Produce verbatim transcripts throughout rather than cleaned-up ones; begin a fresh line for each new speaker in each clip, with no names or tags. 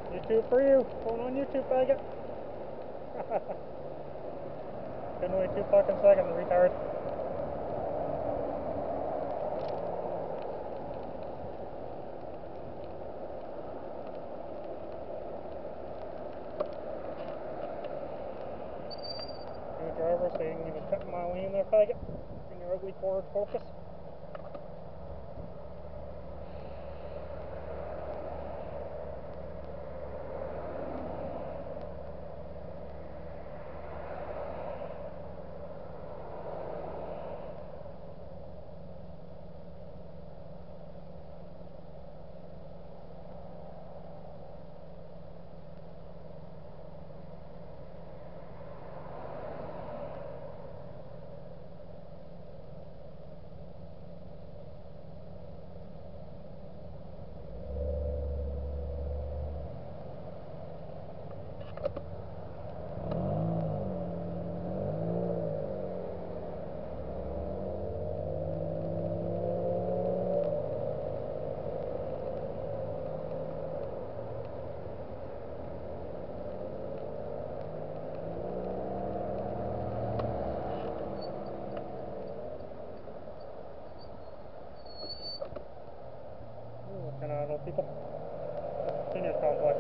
YouTube for you. Going on YouTube, faggot. Couldn't wait two fucking seconds, retard. New driver, so you can even cut my lane there, faggot. In your ugly forward focus. Kind of little people. Senior complex.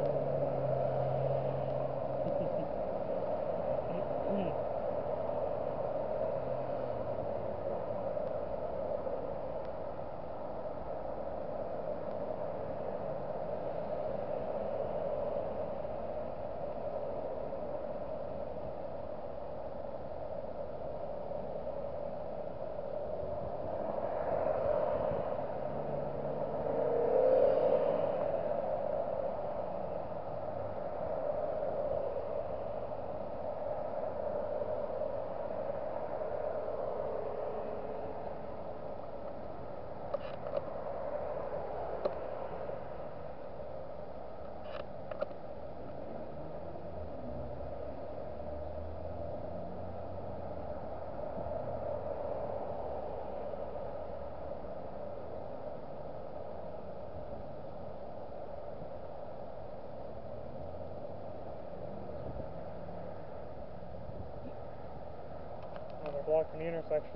Blocking the intersection.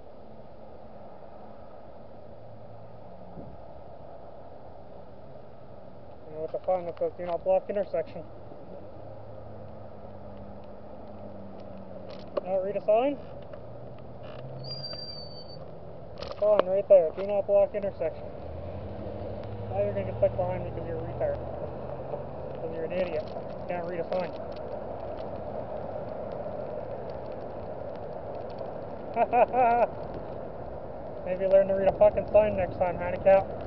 You know what the sign that says do not block intersection? Now read a sign? Sign right there, do not block intersection. Now you're gonna get stuck behind me because you're a retard. Because you're an idiot. You can't read a sign. Maybe learn to read a fucking sign next time, handicap.